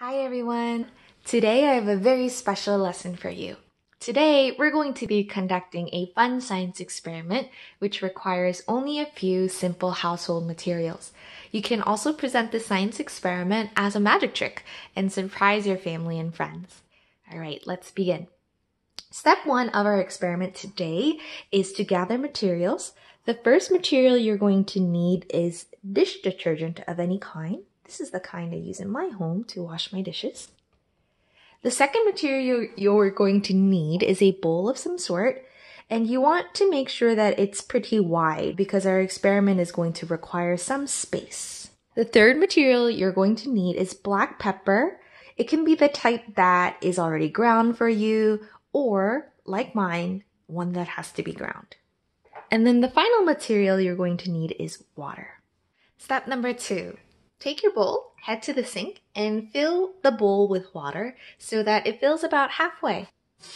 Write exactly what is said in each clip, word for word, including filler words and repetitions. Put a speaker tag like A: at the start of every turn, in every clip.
A: Hi everyone! Today I have a very special lesson for you. Today we're going to be conducting a fun science experiment which requires only a few simple household materials. You can also present the science experiment as a magic trick and surprise your family and friends. Alright, let's begin. Step one of our experiment today is to gather materials. The first material you're going to need is dish detergent of any kind. This is the kind I use in my home to wash my dishes. The second material you're going to need is a bowl of some sort, and you want to make sure that it's pretty wide because our experiment is going to require some space. The third material you're going to need is black pepper. It can be the type that is already ground for you, or, like mine, one that has to be ground. And then the final material you're going to need is water. Step number two. Take your bowl, head to the sink, and fill the bowl with water so that it fills about halfway.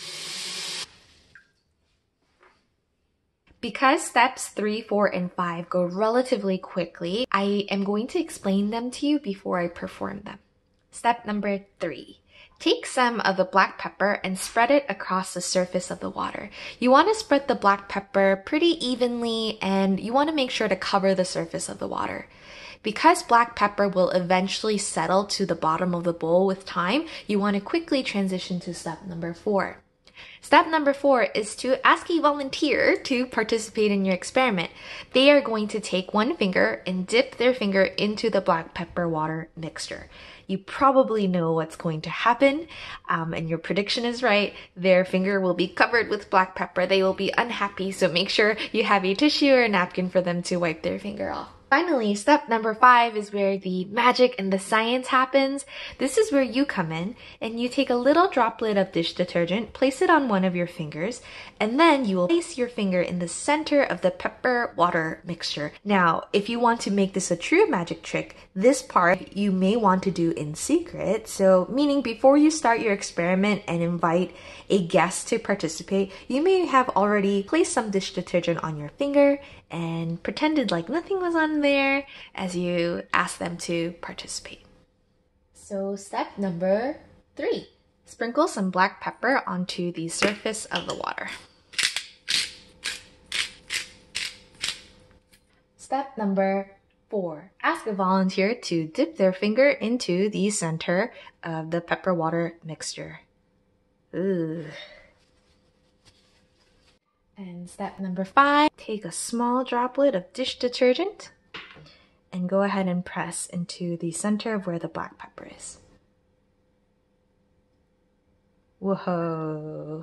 A: Because steps three, four, and five go relatively quickly, I am going to explain them to you before I perform them. Step number three. Take some of the black pepper and spread it across the surface of the water. You want to spread the black pepper pretty evenly, and you want to make sure to cover the surface of the water. Because black pepper will eventually settle to the bottom of the bowl with time, you want to quickly transition to step number four. Step number four is to ask a volunteer to participate in your experiment. They are going to take one finger and dip their finger into the black pepper water mixture. You probably know what's going to happen, um, and your prediction is right. Their finger will be covered with black pepper. They will be unhappy, so make sure you have a tissue or a napkin for them to wipe their finger off. Finally, step number five is where the magic and the science happens. This is where you come in, and you take a little droplet of dish detergent, place it on one of your fingers, and then you will place your finger in the center of the pepper water mixture. Now, if you want to make this a true magic trick, this part you may want to do in secret. So, meaning before you start your experiment and invite a guest to participate, you may have already placed some dish detergent on your finger and pretended like nothing was on there as you ask them to participate. So step number three, sprinkle some black pepper onto the surface of the water. Step number four, ask a volunteer to dip their finger into the center of the pepper water mixture. Ooh. And step number five, take a small droplet of dish detergent and go ahead and press into the center of where the black pepper is. Whoa!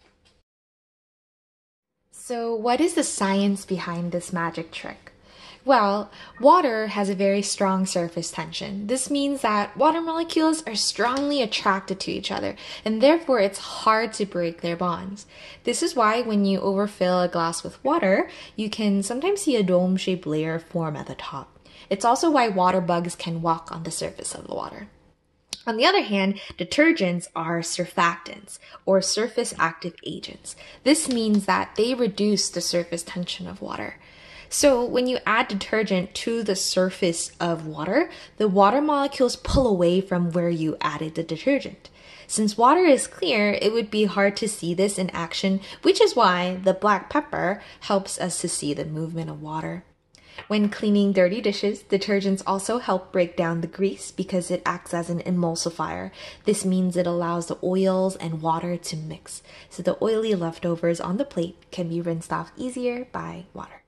A: So what is the science behind this magic trick? Well, water has a very strong surface tension. This means that water molecules are strongly attracted to each other, and therefore it's hard to break their bonds. This is why when you overfill a glass with water, you can sometimes see a dome-shaped layer form at the top. It's also why water bugs can walk on the surface of the water. On the other hand, detergents are surfactants, or surface active agents. This means that they reduce the surface tension of water. So when you add detergent to the surface of water, the water molecules pull away from where you added the detergent. Since water is clear, it would be hard to see this in action, which is why the black pepper helps us to see the movement of water. When cleaning dirty dishes, detergents also help break down the grease because it acts as an emulsifier. This means it allows the oils and water to mix, so the oily leftovers on the plate can be rinsed off easier by water.